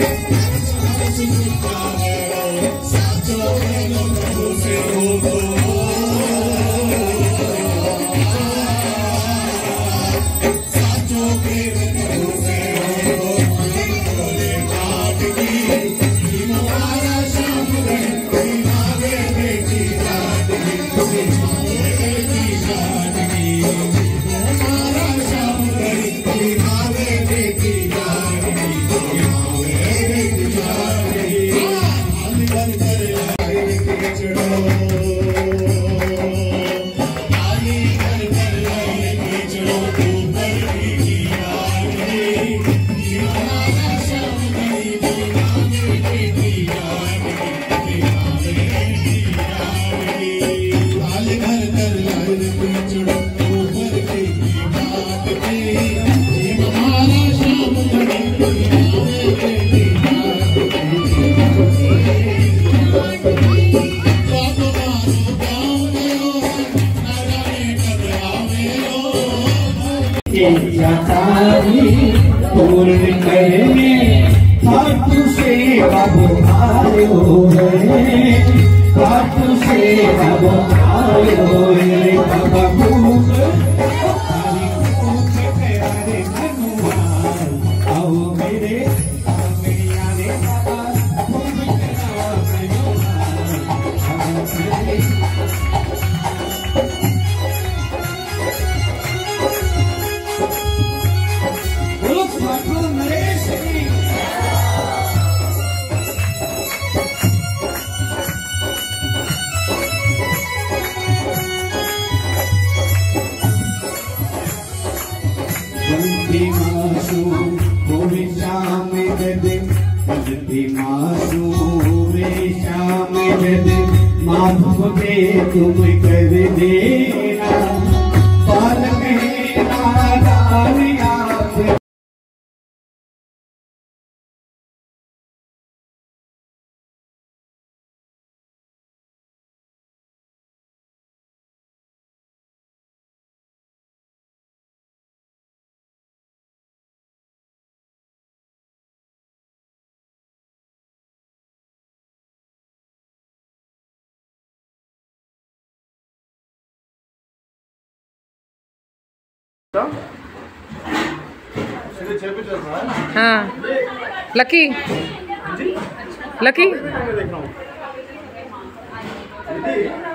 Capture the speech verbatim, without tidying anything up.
पूर्ण करने हाथों से बाबू आए हो गए, हाथों से बाबू आए हो गए बाबा भूख आओ मेरे श्याम गदे श्याम गदे माधव दे तुम कर देना पाल मेरा दान आप हाँ लकी लकी